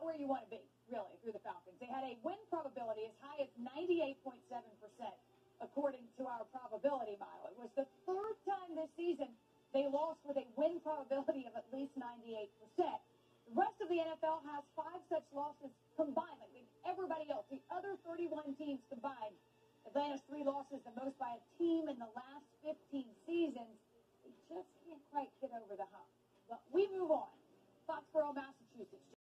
about where you want to be, really, if you're the Falcons. They had a win probability as high as 98.7%, according to our probability model. It was the third time this season they lost with a win probability of at least 98%. The rest of the NFL has 5 such losses combined. Like everybody else, the other 31 teams combined, Atlanta's 3 losses, the most by a team in the last 15 seasons. They just can't quite get over the hump. But we move on. Foxborough, Massachusetts.